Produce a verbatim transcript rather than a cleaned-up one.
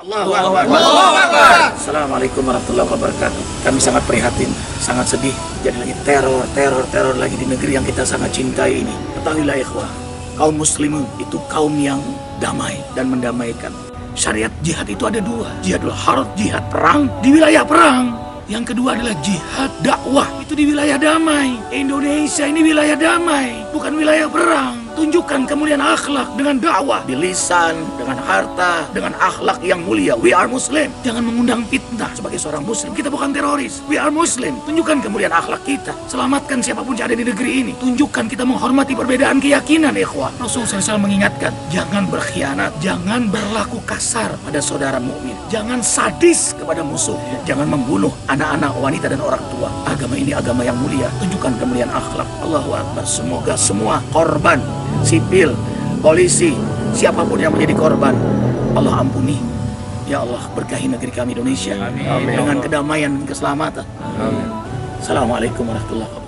Allahu Akbar. Assalamualaikum warahmatullahi wabarakatuh. Kami sangat prihatin, sangat sedih. Jadi lagi teror, teror, teror lagi di negeri yang kita sangat cintai ini. Ketahuilah ikhwah, kaum muslimin itu kaum yang damai dan mendamaikan. Syariat jihad itu ada dua. Jihadul harb, jihad perang di wilayah perang. Yang kedua adalah jihad dakwah, itu di wilayah damai. Indonesia ini wilayah damai, bukan wilayah perang. Tunjukkan kemuliaan akhlak dengan dakwah, di lisan, dengan harta, dengan akhlak yang mulia. We are Muslim. Jangan mengundang fitnah sebagai seorang Muslim. Kita bukan teroris. We are Muslim. Tunjukkan kemuliaan akhlak kita. Selamatkan siapapun yang ada di negeri ini. Tunjukkan kita menghormati perbedaan keyakinan, ikhwah. Rasulullah shallallahu alaihi wasallam mengingatkan, jangan berkhianat, jangan berlaku kasar pada saudara mukmin, jangan sadis kepada musuh, jangan membunuh anak-anak, wanita dan orang tua. Agama ini agama yang mulia. Tunjukkan kemuliaan akhlak. Allahu Akbar. Semoga semua korban sipil, polisi, siapapun yang menjadi korban, Allah ampuni. Ya Allah, berkahi negeri kami Indonesia. Amin. Dengan kedamaian dan keselamatan. Amin. Assalamualaikum warahmatullahi wabarakatuh.